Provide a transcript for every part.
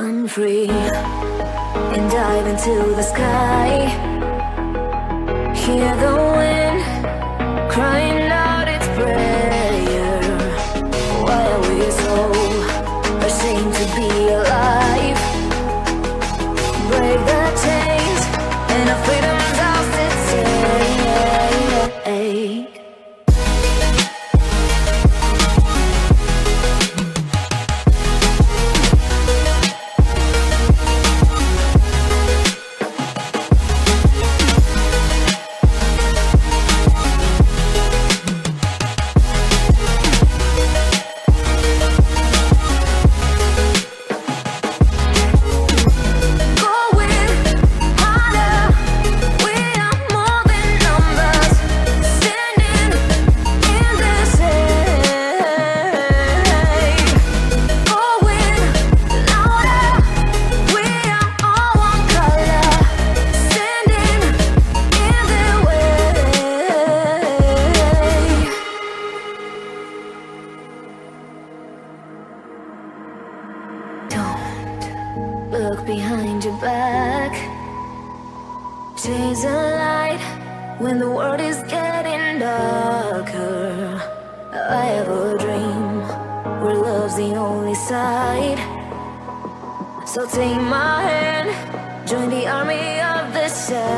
run free and dive into the sky. Hear the wind crying out its prayer. Why are we so ashamed to be alive? Break the chains and our freedom's ours to take. Look behind your back. Chase a light when the world is getting darker. I have a dream where love's the only side. So take my hand, join the army of the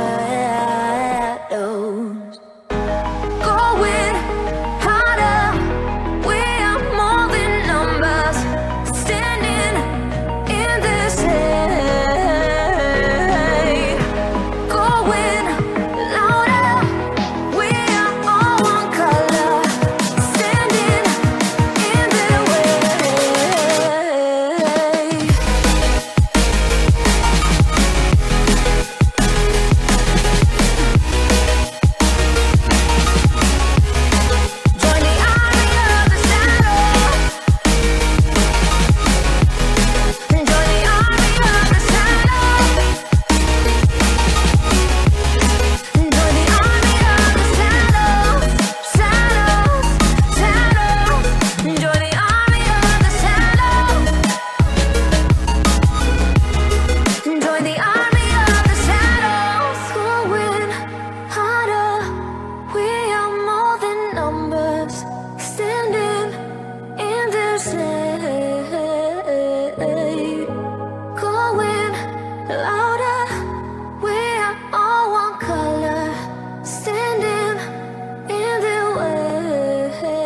shadows. Going harder, we are more than numbers. Standing in this hate. Going louder, we are all one color. Standing in their way. Join the army of the shadows. Join the army of the shadows. Join the army of the shadows. Shadows, shadows. Join the army of the shadows. Join the army of the shadows. Going harder, we are more than numbers. Standing in their shade. Going louder, we are all one color. Standing in their way.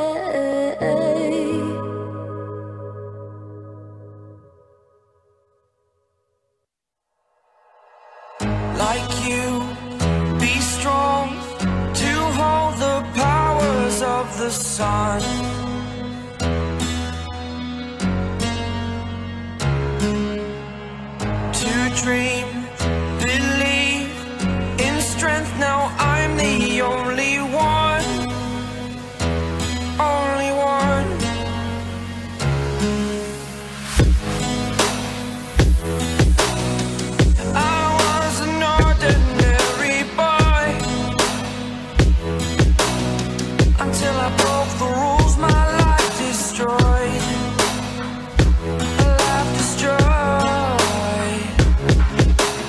Like you, be strong to hold the powers of the sun. To dream, believe in strength. Now I'm the only one, only one. I was an ordinary boy until I broke the rules. My life destroyed, a life destroyed.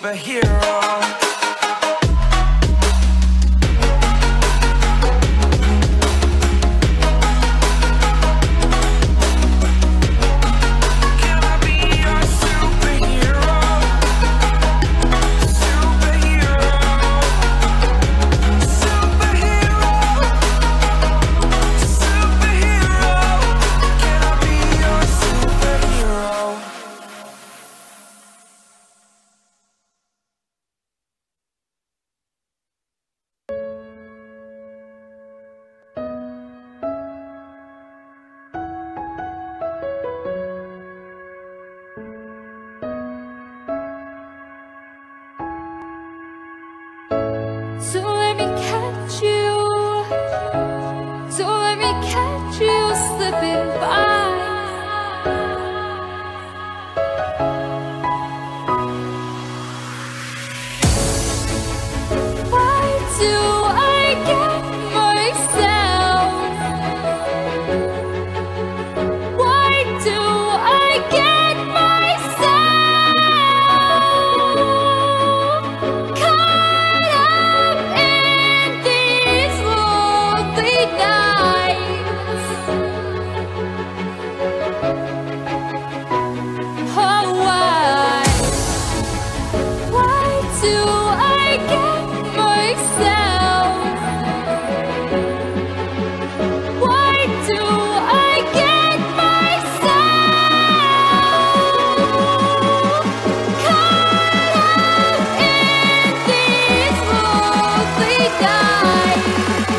superhero. Can I be your superhero? Superhero. Superhero. Superhero. Can I be your superhero? So let me catch you. So let me catch you slipping by. Why do I get myself? Why do I get myself caught up in these lonely nights? Oh, why? Why do I get myself? Why do I get myself caught up in these lonely nights?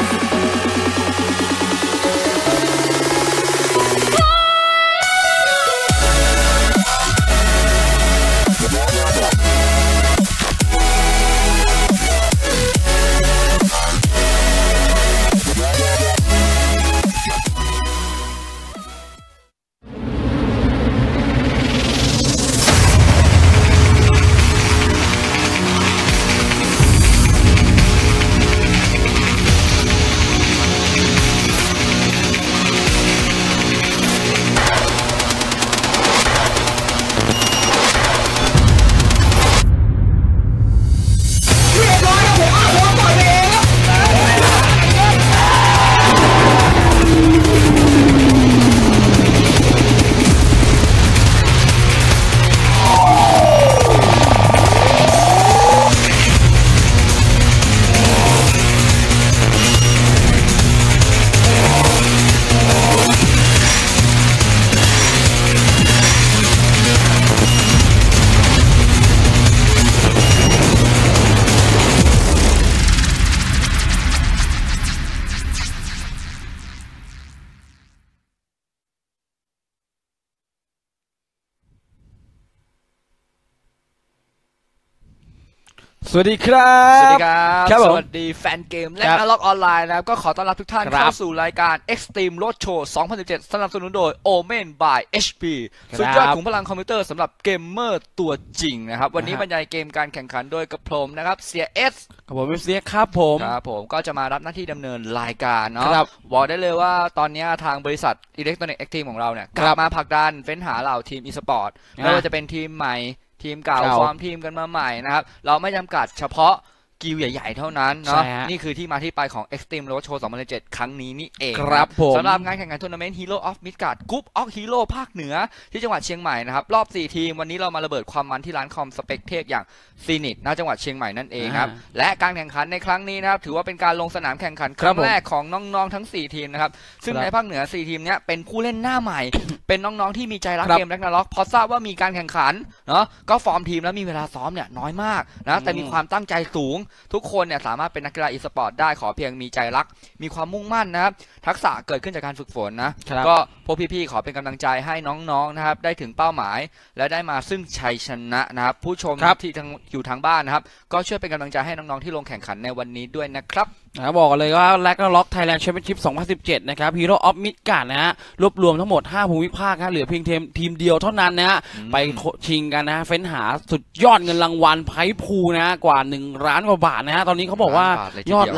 สวัสดีครับสวัสดีครับครับผมสวัสดีแฟนเกมและนักล็อกออนไลน์นะครับก็ขอต้อนรับทุกท่านครับเข้าสู่รายการ Extreme Road Show 2017 สนับสนุนโดย Omen by HP สุดยอดขุมพลังคอมพิวเตอร์สำหรับเกมเมอร์ตัวจริงนะครับวันนี้บรรยายเกมการแข่งขันโดยกระผมนะครับเสียเอสกับผมเสียครับผมครับผมก็จะมารับหน้าที่ดำเนินรายการเนาะครับบอกได้เลยว่าตอนนี้ทางบริษัท Electronic Active ของเราเนี่ยกครัลับบมาผลักดันเฟ้นหาเหล่าทีม e-sport ไม่ว่าจะเป็นทีมใหม่ทีมเก่าเก่าฟอร์มทีมกันมาใหม่นะครับเราไม่จำกัดเฉพาะกิลด์ใหญ่ๆเท่านั้นเนาะใช่ฮะนี่คือที่มาที่ไปของ Extreme Road Show 2017 ครั้งนี้นี่เองครับผมสำหรับงานแข่งขันทัวร์นาเมนต์ Hero of Midgard Group of Hero ภาคเหนือที่จังหวัดเชียงใหม่นะครับรอบ 4 ทีมวันนี้เรามาระเบิดความมันที่ร้านคอมสเปกเทพอย่างซีนิตณจังหวัดเชียงใหม่นั่นเองครับและการแข่งขันในครั้งนี้นะครับถือว่าเป็นการลงสนามแข่งขันครั้งแรกของน้องๆทั้ง 4 ทีมนะครับซึ่งในภาคเหนือ 4 ทีมเนี้ยเป็นผู้เล่นหน้าใหม่ เป็นน้องๆที่มีใจรักเกมแร็กนาร็อกพอทราบว่ามีการแข่งขันเนาะก็ฟอร์มทีมแล้วมีเวลาซ้อมเนี่ยน้อยมากนะแต่มีความตั้งใจสูงทุกคนเนี่ยสามารถเป็นนักกีฬาอีสปอร์ตได้ขอเพียงมีใจรักมีความมุ่งมั่นนะครับทักษะเกิดขึ้นจากการฝึกฝนนะก็พวกพี่ๆขอเป็นกำลังใจให้น้องๆนะครับได้ถึงเป้าหมายและได้มาซึ่งชัยชนะนะครับผู้ชมที่อยู่ทางบ้านนะครับก็ช่วยเป็นกำลังใจให้น้องๆที่ลงแข่งขันในวันนี้ด้วยนะครับบอกกันเลยว่า Ragnarok Thailand Championship 2017 นะครับ Hero of Midgard นะฮะรวบรวมทั้งหมด 5 ภูมิภาคฮะเหลือเพียงทีมเดียวเท่านั้นนะฮะไปชิงกันนะฮะเฟ้นหาสุดยอดเงินรางวัลไพร์พูลนะฮะกว่า1 ล้านกว่าบาทนะฮะตอนนี้เขาบอกว่ายอดล้าน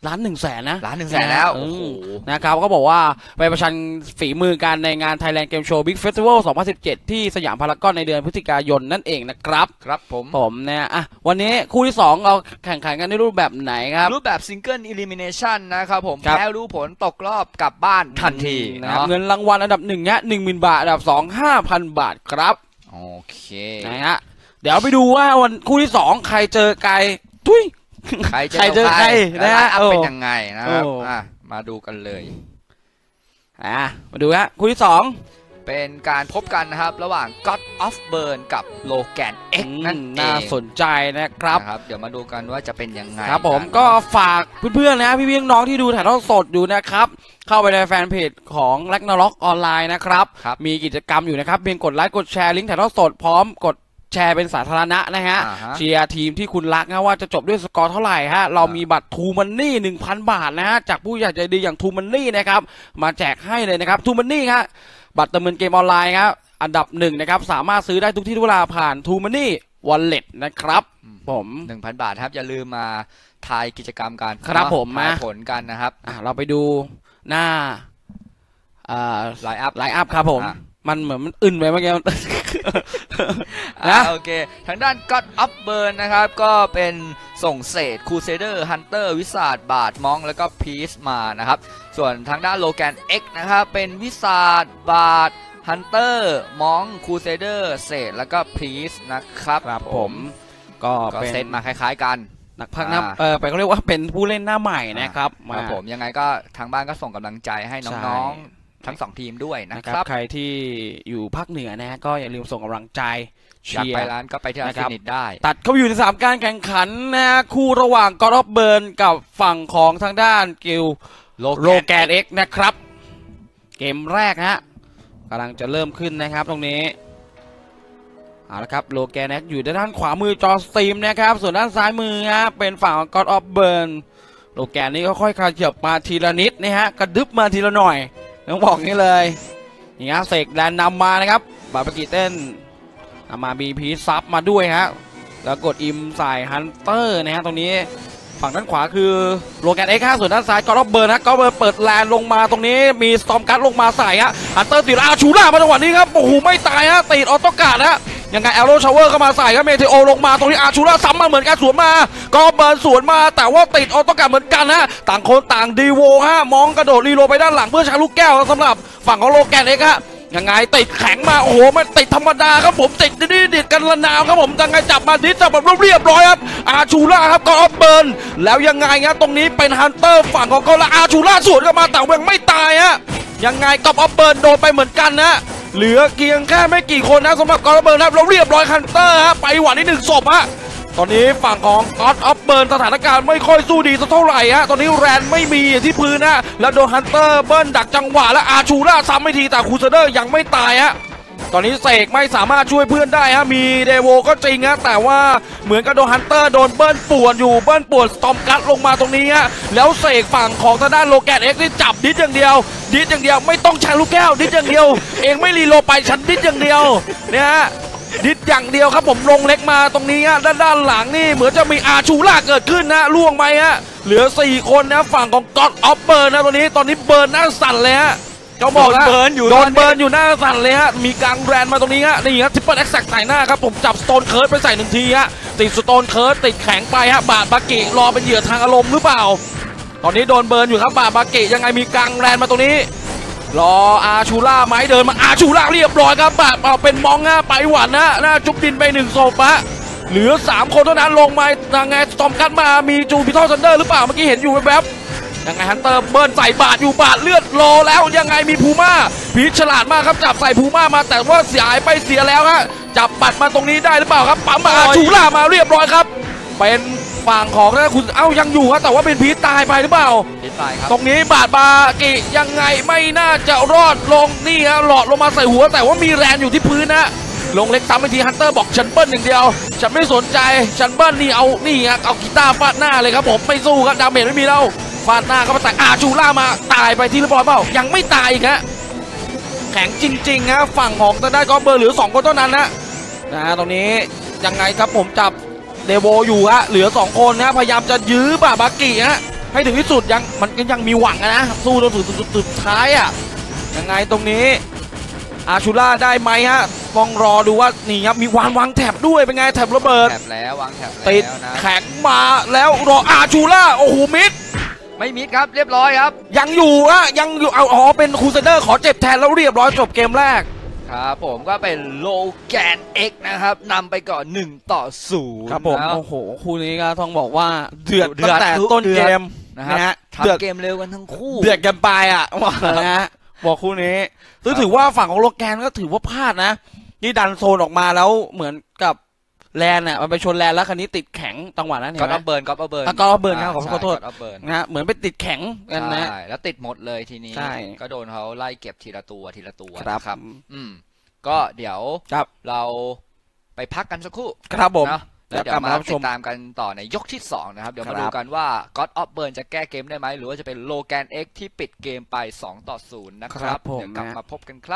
1,000,000นะ 1,000,000แล้ว โอ้โหนะครับก็บอกว่าไปประชันฝีมือกันในงาน Thailand Game Show Big Festival 2017 ที่สยามพารากอนในเดือนพฤศจิกายนนั่นเองนะครับครับผมเนี่ยวันนี้คู่ที่2เราแข่งขันกันในรูปแบบไหนครับรูปแบบซิงเกิลอิลิมิเนชันนะครับผมครับแพ้รู้ผลตกรอบกลับบ้านทันทีนะครับเนาะเงินรางวัลอันดับ1เนี่ย 10,000 บาทอันดับ2 5,000 บาทครับโอเคนะฮะเดี๋ยวไปดูว่าวันคู่ที่2ใครเจอใครทุยใครใครเจอใครนะนะฮะฮะเป็นยังไงนะครับโอ้มาดูกันเลยมาดูฮะคู่ที่2 เป็นการพบกันนะครับระหว่าง God of Burn กับ Logan X นั่นเองน่าสนใจนะครับนะครับ เดี๋ยวมาดูกันว่าจะเป็นยังไงครับผมนก็ฝากเพื่อนๆนะพี่ๆน้องๆที่ดูถ่ายทอดสดอยู่นะครับเข้าไปในแฟนเพจของ Ragnarok ออนไลน์นะครับครับมีกิจกรรมอยู่นะครับเพียงกดไลค์กดแชร์ลิงก์ถ่ายทอดสดพร้อมกดแชร์เป็นสาธารณะนะฮะอ่าฮะเชียร์ทีมที่คุณรักนะว่าจะจบด้วยสกอร์เท่าไหร่ฮะเรามีบัตรทูมันนี่ 1,000 บาทนะฮะจากผู้ใหญ่ใจดีอย่างทูมันนี่นะครับมาแจกให้เลยนะครับทูมันนี่ครับบัตรเติมเงินเกมออนไลน์ครับอันดับ1นะครับสามารถซื้อได้ทุกที่ทุกเวลาผ่านทูมันนี่วอลเล็ตนะครับผม 1,000 บาทครับอย่าลืมมาทายกิจกรรมกันครับเนาะผมทายนะผลกันนะครับเราไปดูหน้าไลน์อัพไลน์อัพครับผมอ่ะมันเหมือนมันอึนไปเมื่อกี้โอเค ทางด้าน God of Burn นะครับ ก็เป็นส่งเศษ Crusader Hunter วิสาดบาทมองแล้วก็พีซมานะครับ ส่วนทางด้าน Logan X นะครับ เป็นวิสาดบาท Hunter มอง Crusader เศษแล้วก็พีซนะครับครับผม ก็ก็เป็นเซตมาคล้ายๆกันนักพากย์หน้าไปเขาเรียกว่าเป็นผู้เล่นหน้าใหม่นะครับครับผมยังไงก็ทางบ้านก็ส่งกำลังใจให้น้องๆ ทั้ง 2 ทีมด้วยนะนะคครัรับ บใครที่อยู่ภาคเหนือนะฮะก็อย่าลืมส่งกำลังใจอยากเชียไปร์ร้านก็ไปที่อานะคฟิรับนิตได้ตัดเข้าไปอยู่ใน3การแข่งขันนะฮะคู่ระหว่าง God of Burn กับฝั่งของทางด้านกิลโลแกน X นะครับ เกมแรกฮะกำลังจะเริ่มขึ้นนะครับตรงนี้เอาละครับโลแกน X อยู่ด้านขวามือจอสตรีมนะครับส่วนด้านซ้ายมือฮะเป็นฝั่งของ God of Burn โลแกนนี่ก็ค่อยขยับมาทีละนิดนะฮะกระดึบมาทีละหน่อยต้องบอกนี่เลยนี่ฮะเสกแดนนำมานะครับบาปากิเต้นนำมาบีพีซับมาด้วยฮะแล้วกดอิมใส่ฮันเตอร์นะฮะตรงนี้ฝั่งด้านขวาคือโลแกน X ส่วนด้านซ้ายก็อเบิร์นนะก็เบิร์นเปิดแลนลงมาตรงนี้มีสตอมกัสลงมาใส่ฮะฮันเตอร์ติดอาชูล่ามาจังหวะนี้ครับโอ้โหไม่ตายฮะติดออโต้การ์ดฮะยังไงแอโรชาวเวอร์เข้ามาใส่ครับเมเทโอลงมาตรงนี้อาชูล่าซ้ำมาเหมือนกันสวนมาก็เบิร์นสวนมาแต่ว่าติดออโต้การ์ดเหมือนกันฮะต่างคนต่างดีโวฮะมองกระโดดรีโหลดไปด้านหลังเพื่อใช้ลูกแก้วสำหรับฝั่งของโลแกน X ฮะยังไงติดแข็งมาโอ้โหมันติดธรรมดาครับผมติดดิดกันละนาวครับผมยังไงจับมาดิจับแบบเรียบร้อยครับอาชูล่าครับก็ออฟเบิร์นแล้วยังไงฮะตรงนี้เป็นฮันเตอร์ฝั่งของเขาละอาชูล่าสวนกันมาแต่ยังไม่ตายฮะยังไงก็ออฟเบิร์นโดนไปเหมือนกันนะเหลือเพียงแค่ไม่กี่คนนะสำหรับกอล์ฟเบิร์นครับเราเรียบร้อยฮันเตอร์ฮะไปหวานที่1 ศพฮะตอนนี้ฝั่งของก็อฟเบิร์นสถานการณ์ไม่ค่อยสู้ดีสักเท่าไหร่ฮะตอนนี้แรนไม่มีที่พื้นนะแล้วโดนฮันเตอร์เบิร์นดักจังหวะและอาชูล่าซ้ำไม่ทีแต่คูเซเดอร์ยังไม่ตายฮะตอนนี้เสกไม่สามารถช่วยเพื่อนได้ฮะมีเดโวก็จริงฮะแต่ว่าเหมือนกับโดนฮันเตอร์โดนเบิร์นป่วนอยู่เบิร์นป่วนสตอมกัดลงมาตรงนี้ฮะแล้วเสกฝั่งของทางด้านโลแกน X นี่จับดิสอย่างเดียวไม่ต้องใช้ลูกแก้วดิสอย่างเดียวเองไม่รีโหลดไปฉันดิสอย่างเดียวเนี่ยฮะดิดอย่างเดียวครับผมลงเล็กมาตรงนี้ฮะด้านหลังนี่เหมือนจะมีอาชูล่าเกิดขึ้นนะล่วงไปฮะเหลือ4คนนะฝั่งของก็อดออฟเบิร์นนะตอนนี้เบิร์นหน้าสั่นเลยฮะเขาบอกนะโดนเบิร์นอยู่หน้าสั่นเลยฮะมีกลางแรนมาตรงนี้ฮะนี่ฮะทริปเปิลแอ็กแซกใส่หน้าครับผมจับสโตนเคิร์ดไปใส่1 ทีฮะติดสโตนเคิร์ดติดแข็งไปฮะบาดบากิรอเป็นเหยื่อทางอารมณ์หรือเปล่าตอนนี้โดนเบิร์นอยู่ครับบาดบากิยังไงมีกลางแรนมาตรงนี้รออาชูล่าไหมเดินมาอาชูล่าเรียบร้อยครับแบบเอาเป็นมองฮะไปหวันนะหน้าจุบดินไป1 ศพฮะเหลือ3 คนเท่านั้นลงมายังไงสตอมกันมามีจูพิทอลซันเดอร์หรือเปล่าเมื่อกี้เห็นอยู่แวบๆยังไงฮันเตอร์เบิร์นใส่บาดอยู่บาดเลือดรอแล้วยังไงมีพูม่าพีชฉลาดมากครับจับใส่พูม่ามาแต่ว่าเสียหายไปเสียแล้วฮะจับปัดมาตรงนี้ได้หรือเปล่าครับปั๊มมาอาชูล่ามาเรียบร้อยครับเป็นฝั่งของนะคุณยังอยู่ฮะแต่ว่าเป็นพีชตายไปหรือเปล่าตรงนี้บาดบากิยังไงไม่น่าจะรอดลงนี่ฮะหลอดลงมาใส่หัวแต่ว่ามีแรนอยู่ที่พื้นนะลงเล็กซ้ำไปทีฮันเตอร์บอกฉันเบิ้ลอย่างเดียวฉันไม่สนใจฉันเบิ้ลนี่ฮะเอากีตาร์ฟาดหน้าเลยครับผมไม่สู้ครับดาเมจไม่มีแล้วฟาดหน้าเขาไปแต่อาชูล่ามาตายไปที่เรียบร้อยเปล่ายังไม่ตายอีกฮะแข็งจริงๆฮะฝั่งของทางด้านก็เบอร์เหลือ2 คนเท่านั้นนะตรงนี้ยังไงครับผมจับเดโวอยู่ฮะเหลือ2 คนนะพยายามจะยื้อบากิฮะให้ถึงที่สุดมันก็ยังมีหวังนะสู้จนถึงสุดท้ายอ่ะยังไงตรงนี้อาชูล่าได้ไหมฮะต้องรอดูว่านี่ครับมีวางแถบด้วยเป็นไงแถบระเบิดแถบแล้ววางแถบติดแล้วนะแข็งมาแล้วรออาชูล่าโอ้โหมิดไม่มิดครับเรียบร้อยครับยังอยู่เอาเป็นครูเซเดอร์ขอเจ็บแทนแล้วเรียบร้อยจบเกมแรกครับผมก็เป็นโลแกน X นะครับนำไปก่อน1-0 ครับผมนะโอ้โหคู่นี้ก็ต้องบอกว่าเดือดเดือดตั้งแต่ต้นเกมนะครับนะฮะเดือดทำเกมเร็วกันทั้งคู่เดือดกันไปอ่ะนะฮะบอกคู่นี้ซึ่งถือว่าฝั่งของโลแกนก็ถือว่าพลาดนะที่ดันโซนออกมาแล้วเหมือนกับแลนอ่ะมันไปชนแลนแล้วคันนี้ติดแข็งจังหวะนั้นเห็นก็ไหมอัพเบิร์นก็อัพเบิร์นก็อัพเบิร์นครับขอโทษก็อัพเบิร์นนะฮะเหมือนไปติดแข็งกันนะใช่แล้วติดหมดเลยทีนี้ใช่ก็โดนเขาไล่เก็บทีละตัวครับก็เดี๋ยวครับเราไปพักกันสักครู่ครับผมนะแล้วเดี๋ยวกลับมามารับชติมดตามกันต่อในยกที่2นะครับเดี๋ยวมาครับดูกันว่า God of Burn จะแก้เกมได้ไหมหรือว่าจะเป็นโลแกน X ที่ปิดเกมไป2-0นะครับเดี๋ยวกลับมาพบกันครับ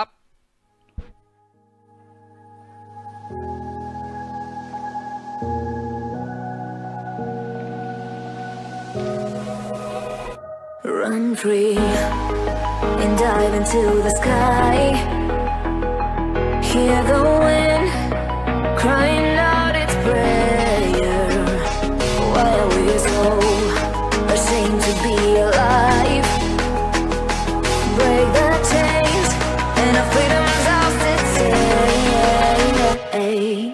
Run free and dive into the sky. Hear the wind crying out its prayer. Why are we so ashamed to be alive? Break the chains and our freedom's ours to take.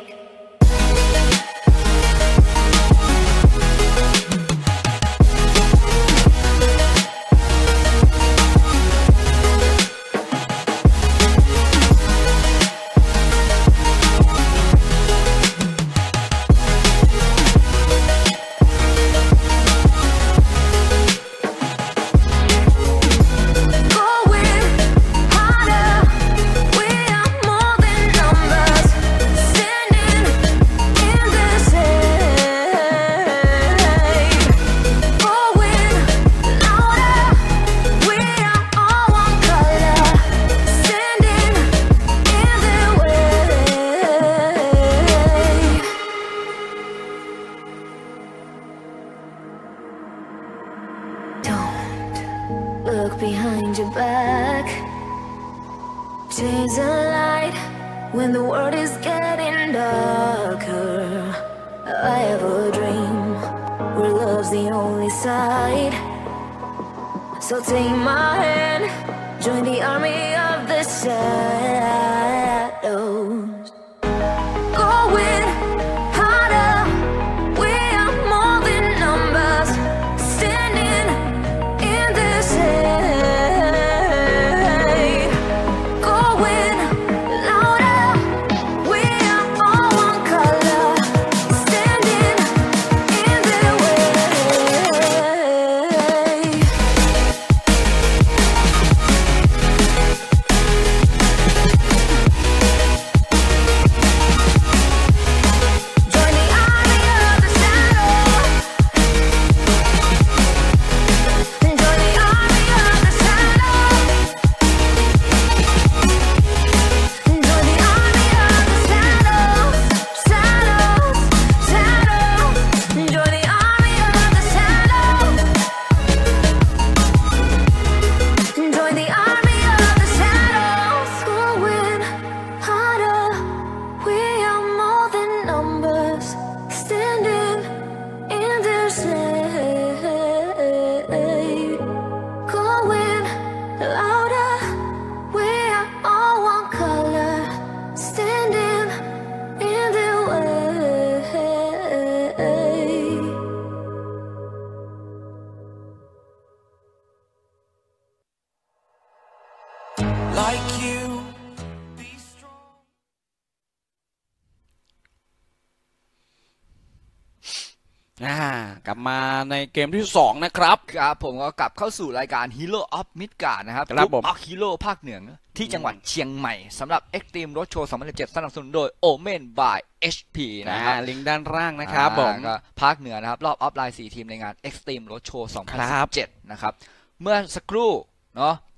Look behind your back. Chase a light when the world is getting darker. I have a dream where love's the only side. So take my hand, join the army of the shadows. Going harder, we are more than numbers. Standing in this shade. Going louder, we are all one color. Standing in their way. Join the army of the shadows. Join the army of the shadows. Join the army of the shadows. Shadows, shadows. Join the army of the shadows. Join the army of the shadows. Going harder. We are more than numbers. Standing in their shade. Going louder. We are all one color. Standing in their way. like you. Be strong. กลับมาในเกมที่2นะครับครับผมก็กลับเข้าสู่รายการ Hero of Midgard นะครับครับผม Group of Hero ภาคเหนือที่จังหวัดเชียงใหม่สำหรับ Extreme Road Show 2017 สนับสนุนโดย Omen by HP นะครับลิงก์ด้านล่างนะครับผมก็ภาคเหนือนะครับ รอบออฟไลน์4 ทีมในงาน Extreme Road Show ครับ 2017 นะครับ เมื่อสักครู่เนาะ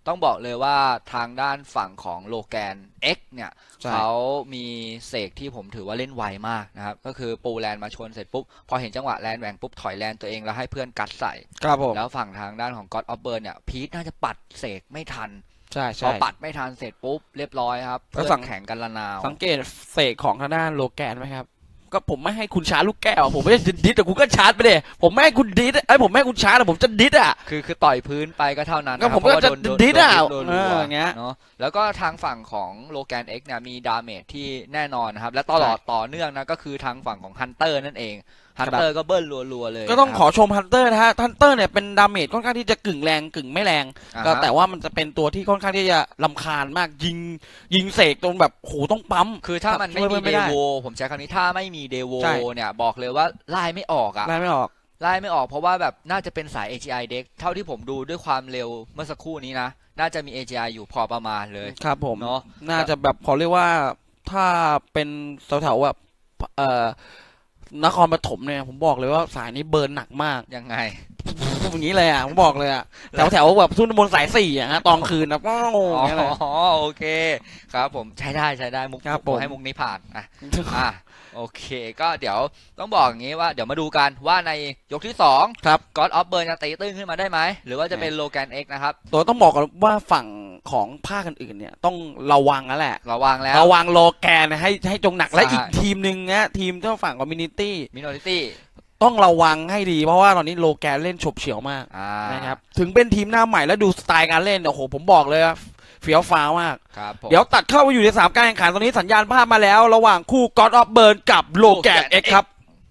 ต้องบอกเลยว่าทางด้านฝั่งของโลแกน X เนี่ยใช่เขามีเสกที่ผมถือว่าเล่นไวมากนะครับก็คือปูแลนมาชนเสร็จปุ๊บพอเห็นจังหวะแลนแหว่งปุ๊บถอยแลนตัวเองแล้วให้เพื่อนกัดใส่ครับผมแล้วฝั่งทางด้านของ God of Burn เนี่ยพีทน่าจะปัดเสกไม่ทันใช่พอใช่ปัดไม่ทันเสร็จปุ๊บเรียบร้อยครับแล้วเพื่สัอง นแข่งกันละนาวสังเกตเสกของทางด้านโลแกนไหมครับก็ผมไม่ให้คุณชาร์จลูกแก้วผมไม่ได้ดิสแต่คุณก็ชาร์จไปเลยผมไม่ให้คุณดิสผมไม่ให้คุณชาร์จแต่ผมจะดิสอ่ะคือต่อยพื้นไปก็เท่านั้นก็ผมเพราะว่าก็จะโดนดิสอะโดนเออรัวอย่างเงี้ยเนาะแล้วก็ทางฝั่งของโลแกน X เนี่ยมีดาเมจที่แน่นอนนะครับและตลอดต่อเนื่องนะก็คือทางฝั่งของฮันเตอร์นั่นเองฮันเตอร์ก็เบิ้ลรัวๆเลยก็ต้องนะครับขอชมฮันเตอร์นะฮะฮันเตอร์เนี่ยเป็นดาเมจค่อนข้างที่จะกึ่งแรงกึ่งไม่แรง ก็แต่ว่ามันจะเป็นตัวที่ค่อนข้างที่จะรำคาญมากยิงเสกตรงแบบโหต้องปั๊มคือถ้ามันไม่ช่วยมีไม่เดได้โวผมใช้คำนี้ถ้าไม่มีเดโวใช่เนี่ยบอกเลยว่าไล่ไม่ออกอะไล่ไม่ออกไล่ไม่ออกเพราะว่าแบบน่าจะเป็นสาย AGI เด็กเท่าที่ผมดูด้วยความเร็วเมื่อสักครู่นี้นะน่าจะมี AGI อยู่พอประมาณเลยครับผมเนาะน่าจะแบบขอเรียกว่าถ้าเป็นแถวๆแบบนครปฐมเนี่ยผมบอกเลยว่าสายนี้เบิร์นหนักมากยังไงอย่างนี้เลยอ่ะผมบอกเลยอ่ะแถวๆแบบทุ่นบนสาย4อ่ะฮะตอนคืนนะป้องอย่างเงี้ยเลยอ๋อโอเคครับผมใช้ได้มุกครับผมผมให้มุกนี้ผ่านโอเคก็เดี๋ยวต้องบอกอย่างนี้ว่าเดี๋ยวมาดูกันว่าในยกที่2 ครับ God of Burn จะตีตื้นขึ้นมาได้ไหมหรือว่าจะเป็นโลแกน X นะครับตัวต้องบอกก่อนว่าฝั่งของภาคอื่นๆเนี่ยต้องระวังแล้วแหละระวังแล้วระวังโลแกนให้จงหนักและใช่อีกทีมหนึ่งนะทีมที่ฝั่งคอมมูนิตี้มิโนริตี้ต้องระวังให้ดีเพราะว่าตอนนี้โลแกนเล่นฉบเฉี่ยวมากนะครับถึงเป็นทีมหน้าใหม่แล้วดูสไตล์การเล่นโอ้โหผมบอกเลยว่าเฟี้ยวฟ้าวมากครับผมเดี๋ยวตัดเข้าไปอยู่ใน3การแข่งขันตอนนี้สัญญาณภาพมาแล้ว ระหว่างคู่ God of Burn กับโลแกน X ครับ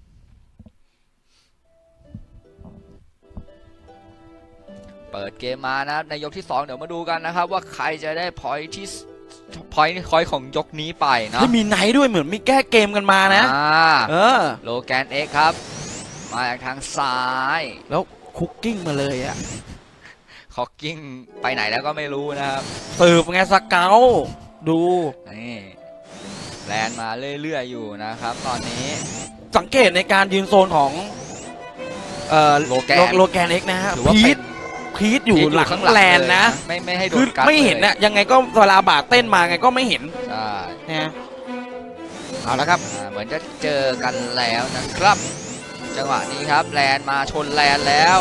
เปิดเกมมานะครับในยกที่2เดี๋ยวมาดูกันนะครับว่าใครจะได้พอยที่พอยของยกนี้ไปนะให้มีไนท์ด้วยเหมือนมีแก้เกมกันมานะโลแกน X ครับมาจากทางซ้ายแล้วคุกกิ้งมาเลยอะคอกกิ้งไปไหนแล้วก็ไม่รู้นะครับสืบไงสเกลดูนี่แลนมาเรื่อยๆอยู่นะครับตอนนี้สังเกตในการยืนโซนของโลแกน X นะฮะถือว่าเป็นพีทอยู่หลังข้างแลนนะไม่ให้โดคือนกัดไม่เห็นนะยังไงก็เวลาบาดเต้นมาไงก็ไม่เห็นใช่นะเอาละครับเหมือนจะเจอกันแล้วนะครับ จังหวะนี้ครับแลนมาชนแลนแล้ว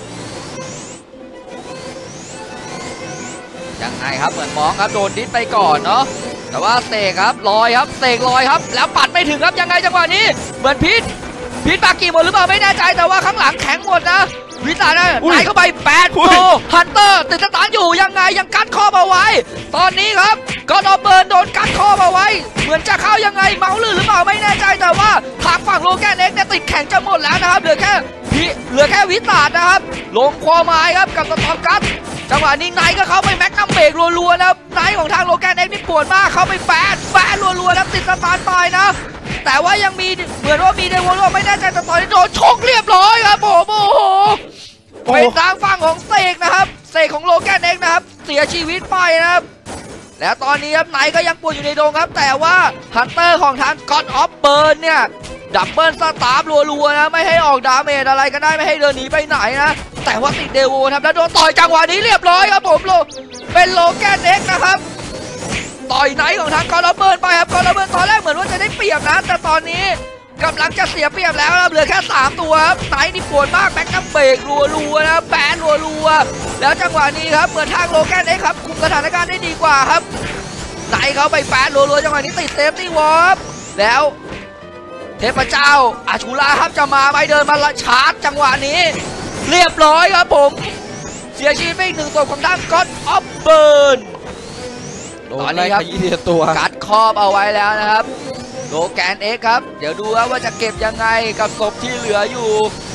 ยังไงครับเหมือนมองครับโดนดิสไปก่อนเนาะแต่ว่าเสกครับลอยครับเสกลอยครับแล้วปัดไม่ถึงครับยังไงจังหวะนี้เหมือนพีทปากีหมดหรือเปล่าไม่แน่ใจแต่ว่าข้างหลังแข็งหมดนะวิสานะไหลเข้าไป8โลฮันเตอร์ติดสตาร์ทอยู่ยังไงยังกัดข้อมาไว้ตอนนี้ครับก็โดนเบิร์นโดนกัดข้อมาไว้เหมือนจะเข้ายังไงเมาลื่นหรือเปล่าไม่แน่ใจแต่ว่าทางฝั่งโลแกน X เนี่ยติดแข็งจะหมดแล้วนะครับเหลือแค่วิสานะครับลงคอไม้ครับกับสตอมกัดจังหวะนี้ไนท์ก็เข้าไปแม็กนัมเบรกรัวๆนะครับไนท์ของทางโลแกน X นี่ปวดมากเข้าไปแปะรัวๆแล้วติดสตาร์ทไปนะแต่ว่ายังมีเหมือนว่ามีเดวอลไม่แน่ใจแต่ตอนนี้โดนชกเรียบร้อยครับผมโอ้โหเป็นทางฝั่งของเสกนะครับเสกของโลแกน X นะครับเสียชีวิตไปนะครับแล้วตอนนี้ครับไนท์ก็ยังปวดอยู่ในโดงครับแต่ว่าฮันเตอร์ของทาง God of Burn เนี่ยดับเบิลสตาร์ฟรัวๆนะไม่ให้ออกดาเมจอะไรก็ได้ไม่ให้เดินหนีไปไหนนะแต่ว่าติดเดโวครับแล้วโดนต่อยจังหวะนี้เรียบร้อยครับผมเป็นโลแกน X นะครับต่อยไนท์ของทาง God of Burn ไปครับ God of Burn ตอนแรกเหมือนว่าจะได้เปรียบนะแต่ตอนนี้กำลังจะเสียเปรียบแล้วครับเหลือแค่3ตัวครับไนท์นี่ปวดมากแบ็คนัมเบรกรัวๆนะแบนรัวๆแล้วจังหวะนี้ครับเหมือนทางโลแกน X ครับคุมสถานการณ์ได้ดีกว่าครับไนท์เขาไปแบนรัวๆจังหวะนี้ติดเซฟตี้วอร์แล้วเทพเจ้าอาชูราครับจะมาไปเดินมาชาร์จจังหวะนี้เรียบร้อยครับผมเสียชีวิตไปอีก1ศพของทาง God of Burn ตอนนี้ครับตัวกัดครอบเอาไว้แล้วนะครับโลแกน X ครับเดี๋ยวดูว่าจะเก็บยังไงกับศพที่เหลืออยู่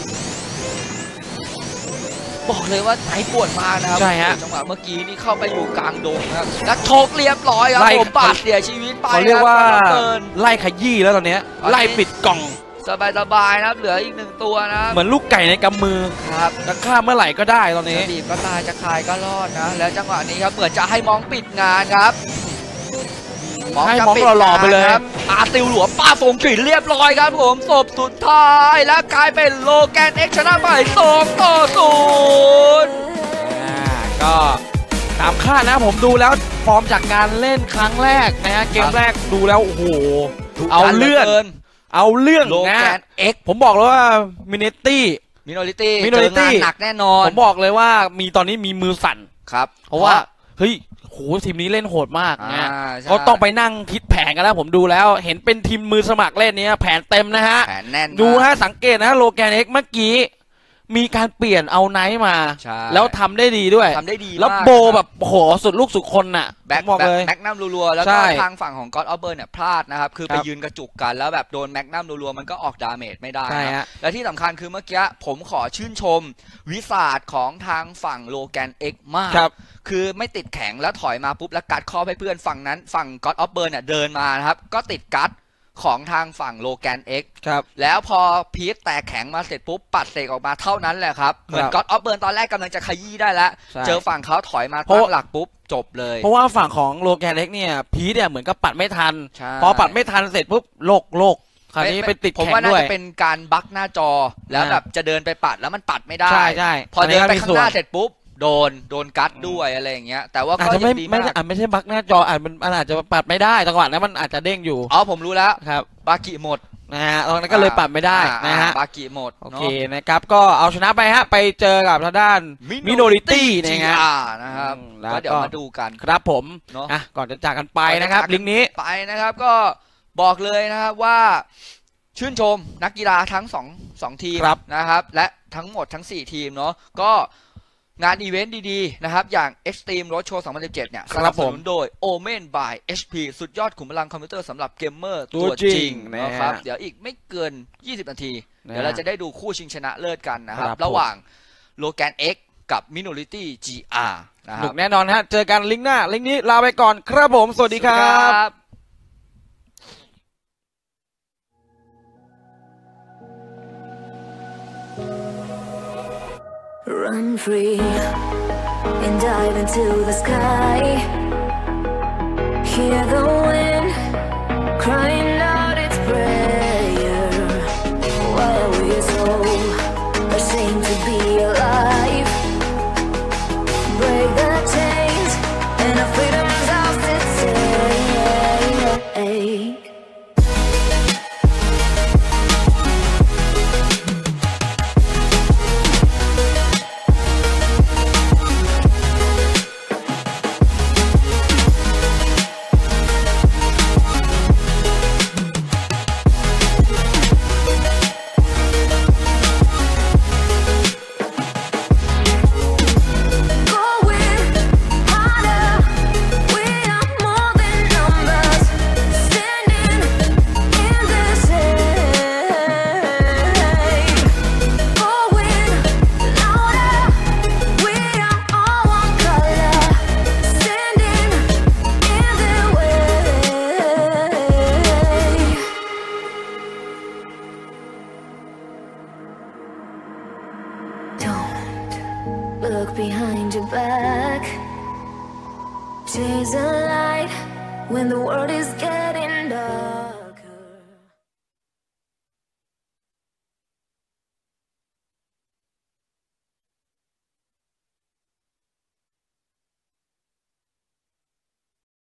บอกเลยว่าไนท์ปวดมากนะครับใช่ฮะจังหวะเมื่อกี้นี่เข้าไปอยู่กลางดงครับแล้วโชกเรียบร้อยครับผมบาดเสียชีวิตไปเขาเรียกว่าเกินไล่ขยี้แล้วตอนนี้ไล่ปิดกล่องสบายนะครับเหลืออีก1ตัวนะเหมือนลูกไก่ในกำมือครับจะฆ่าเมื่อไหร่ก็ได้ตอนนี้จะบีบก็ตายจะคายก็รอดนะแล้วจังหวะนี้ครับเหมือนจะให้มองปิดงานครับให้จะมองปิดหล่อๆไปเลยครับอาติวหลวมป้าฟงฉินเรียบร้อยครับผมศพสุดท้ายและกลายเป็นโลแกน X ชนะไป2-0 ก็ตามคาดนะผมดูแล้วฟอร์มจากการเล่นครั้งแรกนะฮะเกมแรกดูแล้วโอ้โหเอาเรื่องโลแกนะนเอ็กผมบอกเลยว่ามินิตี้มิโนริตี้เจองานหนักแน่นอนผมบอกเลยว่ามีตอนนี้มีมือสั่นครับเพราะว่าเฮ้ยโหทีมนี้เล่นโหดมากนะก็ต้องไปนั่งคิดแผนกันแล้วผมดูแล้วเห็นเป็นทีมมือสมัครเล่นนี้แผนเต็มนะฮะแผนแน่นดูฮะสังเกตนะโลแกนเอ็กเมื่อกี้มีการเปลี่ยนเอาไนท์มาแล้วทำได้ดีด้วยแล้วโบแบบโหสุดลูกสุดคนน่ะบอกเลยแม็กนัมรัวๆแล้วก็ทางฝั่งของก็อดออฟเบิร์นเนี่ยพลาดนะครับคือไปยืนกระจุกกันแล้วแบบโดนแม็กนัมรัวๆมันก็ออกดาเมจไม่ได้และที่สำคัญคือเมื่อกี้ผมขอชื่นชมวิสัชของทางฝั่งโลแกนเอ็กมากคือไม่ติดแข็งแล้วถอยมาปุ๊บแล้วกัดข้อให้เพื่อนฝั่งนั้นฝั่งก็อดออฟเบิร์นเนี่ยเดินมานะครับก็ติดกัดของทางฝั่งโลแกนเอ็กแล้วพอพีทแตกแข็งมาเสร็จปุ๊บปัดเสกออกมาเท่านั้นแหละครับเหมือนก็อดออฟเบิร์นตอนแรกกำลังจะขยี้ได้แล้วเจอฝั่งเขาถอยมาตั้งหลักปุ๊บจบเลยเพราะว่าฝั่งของโลแกนเอ็กเนี่ยพีทเนี่ยเหมือนกับปัดไม่ทันพอปัดไม่ทันเสร็จปุ๊บโลกคราวนี้ไปติดแข็งด้วยผมว่าน่าจะเป็นการบั๊กหน้าจอแล้วแบบจะเดินไปปัดแล้วมันปัดไม่ได้ใช่พอเดินไปข้างหน้าเสร็จปุ๊บโดนกัดด้วยอะไรอย่างเงี้ยแต่ว่าก็ยังดีมากไม่ใช่บั๊กหน้าจอมันอาจจะปัดไม่ได้จังหวะนั้นมันอาจจะเด้งอยู่ผมรู้แล้วครับบากิหมดนะฮะตอนนั้นก็เลยปัดไม่ได้นะฮะบากิหมดโอเคนะครับก็เอาชนะไปฮะไปเจอกับทางด้านมิโนริตี้นะครับแล้วเดี๋ยวมาดูกันครับผมก่อนจะจากกันไปนะครับลิงก์นี้ไปนะครับก็บอกเลยนะครับว่าชื่นชมนักกีฬาทั้ง2ทีมนะครับและทั้งหมดทั้ง4ทีมเนาะก็งานอีเวนต์ดีๆนะครับอย่าง Extreme Road Show 2017เนี่ยสนับสนุนโดย Omen by HP สุดยอดขุมพลังคอมพิวเตอร์สำหรับเกมเมอร์ตัวจริงนะครับเดี๋ยวอีกไม่เกิน20นาทีเดี๋ยวเราจะได้ดูคู่ชิงชนะเลิศกันนะครับระหว่าง Logan X กับ Minority GR นะครับหนุกแน่นอนฮะเจอกันลิงก์หน้าลิงก์นี้ลาไปก่อนครับผมสวัสดีครับ Run free and dive into the sky. Hear the wind crying out its prayer. Why are we so ashamed to be alive? Break the chains and our freedom's ours to take. Look behind your back. Chase a light when the world is getting dark.